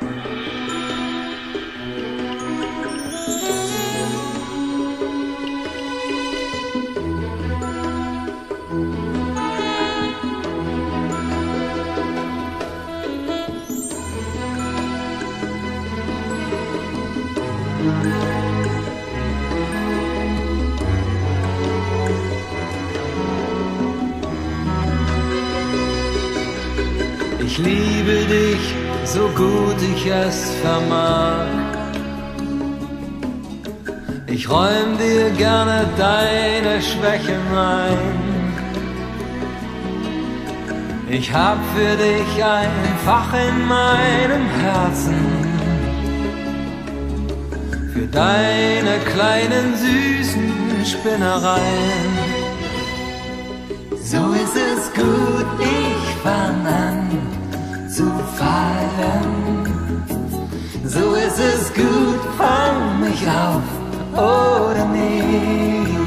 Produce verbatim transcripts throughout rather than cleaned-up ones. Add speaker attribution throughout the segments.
Speaker 1: Ich liebe dich, so gut ich es vermag. Ich räum dir gerne deine Schwächen ein. Ich hab für dich ein Fach in meinem Herzen, für deine kleinen süßen Spinnereien. So ist es gut, ich fang an zu fallen. So ist es gut, fang mich auf oder nicht.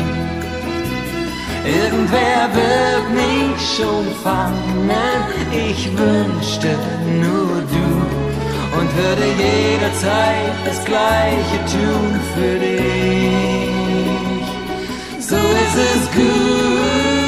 Speaker 1: Irgendwer wird mich schon fangen, ich wünschte nur du, und würde jederzeit das Gleiche tun für dich. So ist es gut.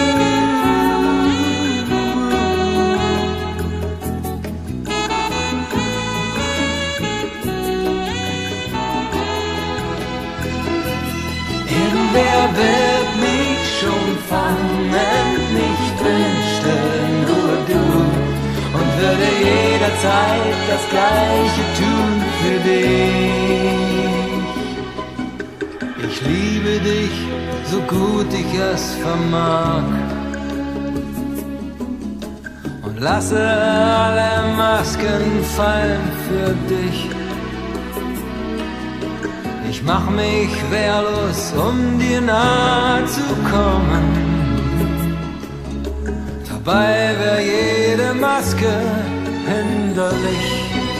Speaker 1: Wer wird mich schon fangen? Ich wünschte nur du, und würde jederzeit das Gleiche tun für dich. Ich liebe dich, so gut ich es vermag, und lasse alle Masken fallen für dich. Ich mach mich wehrlos, um dir nahe zu kommen. Dabei wär jede Maske hinderlich.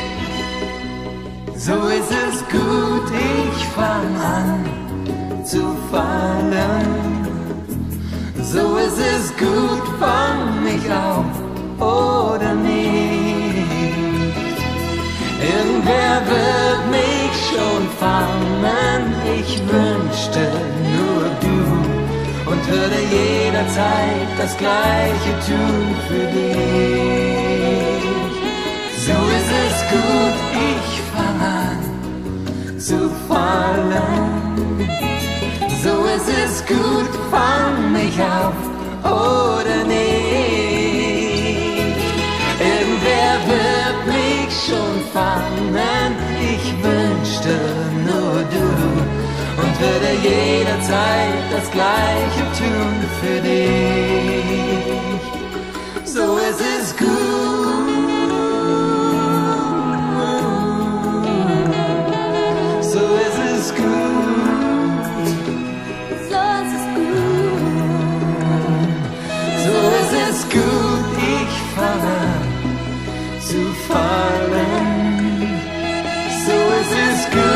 Speaker 1: So ist es gut, ich fang an zu fallen. So ist es gut, fang mich auf oder nicht. Irgendwer wird mich schon fangen, ich wünschte nur du, und würde jederzeit das Gleiche tun für dich. So ist es gut, ich fang an zu fallen. So ist es gut, fang mich auf oder nicht. Irgendwer wird mich schon fangen, ich wünschte nur du, und würde jederzeit das Gleiche tun für dich. So ist es gut, so ist es gut, so ist es gut, so ist es gut, ich fange zu fallen. So ist es gut.